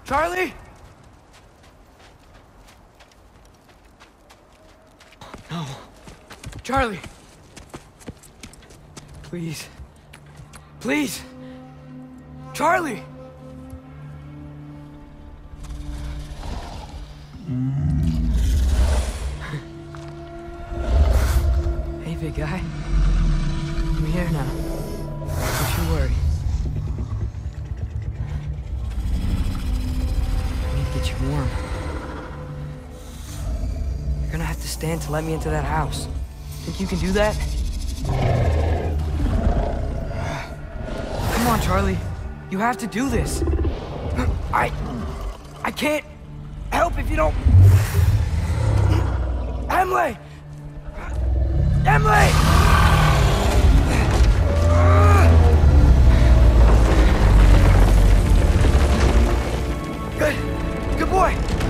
Charlie? No. Charlie. Please. Please. Charlie! Hey, big guy. I'm here now. Don't you worry. I need to get you warm. You're gonna have to stand to let me into that house. Think you can do that? Come on, Charlie. You have to do this. I can't help if you don't... Emily! Emily! Good boy.